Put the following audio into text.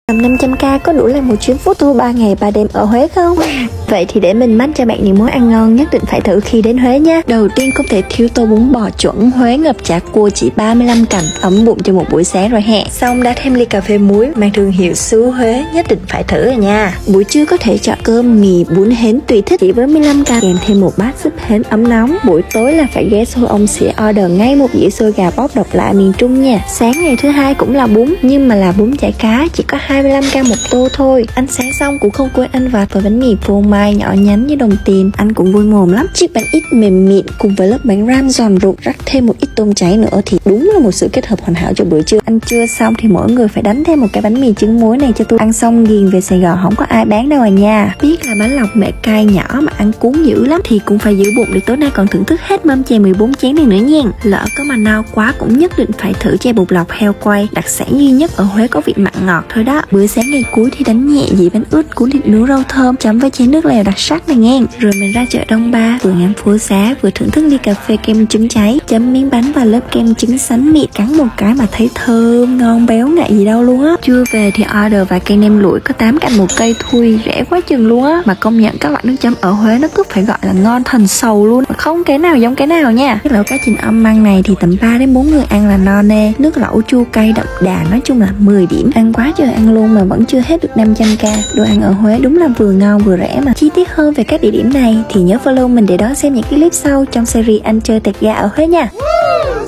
Tầm 500k có đủ làm một chuyến photo 3 ngày 3 đêm ở Huế không? Vậy thì để mình mách cho bạn những món ăn ngon nhất định phải thử khi đến Huế nha. Đầu tiên không thể thiếu tô bún bò chuẩn Huế ngập chả cua chỉ 35 cành, ấm bụng cho một buổi sáng rồi hẹ. Xong đã thêm ly cà phê muối mang thương hiệu xứ Huế, nhất định phải thử rồi nha. Buổi trưa có thể chọn cơm mì bún hến tùy thích chỉ với 15k, kèm thêm một bát súp hến ấm nóng. Buổi tối là phải ghé xôi ông sẽ order ngay một dĩa xôi gà bóc độc lạ miền Trung nha. Sáng ngày thứ hai cũng là bún, nhưng mà là bún chả cá, chỉ có 25k một tô thôi. Ăn sáng xong cũng không quên ăn vặt với bánh mì phô mai nhỏ nhắn như đồng tiền, ăn cũng vui mồm lắm. Chiếc bánh ít mềm mịn cùng với lớp bánh ram giòn rụt, rắc thêm một ít tôm cháy nữa thì đúng là một sự kết hợp hoàn hảo cho bữa trưa. Ăn trưa xong thì mỗi người phải đánh thêm một cái bánh mì trứng muối này cho tôi. Ăn xong ghiền về Sài Gòn không có ai bán đâu à nha. Biết là bánh lọc mẹ cay nhỏ mà ăn cuốn dữ lắm thì cũng phải giữ bụng để tối nay còn thưởng thức hết mâm chè 14 chén này nữa nha. Lỡ có mà no quá cũng nhất định phải thử chè bột lọc heo quay, đặc sản duy nhất ở Huế có vị mặn ngọt thôi đó. Bữa sáng ngày cuối thì đánh nhẹ dĩa bánh ướt cuốn thịt nướng rau thơm chấm với chén nước lèo đặc sắc này nghe. Rồi mình ra chợ Đông Ba, vừa ngắm phố xá vừa thưởng thức ly cà phê kem trứng cháy, chấm miếng bánh và lớp kem trứng sánh mịn, cắn một cái mà thấy thơm ngon béo ngậy gì đâu luôn á. Trưa về thì order vài cây nem lụi có 8 cành một cây thui, rẻ quá chừng luôn á. Mà công nhận các loại nước chấm ở Huế nó cứ phải gọi là ngon thần sầu luôn, mà không cái nào giống cái nào nha. Cái lẩu cá chình âm măng này thì tầm 3 đến 4 người ăn là no nê. Nước lẩu chua cay đậm đà, nói chung là 10 điểm. Ăn quá trời ăn luôn mà vẫn chưa hết được 500k. Đồ ăn ở Huế đúng là vừa ngon vừa rẻ mà. Chi tiết hơn về các địa điểm này thì nhớ follow mình để đón xem những clip sau trong series Anh chơi tẹt ga ở Huế nha.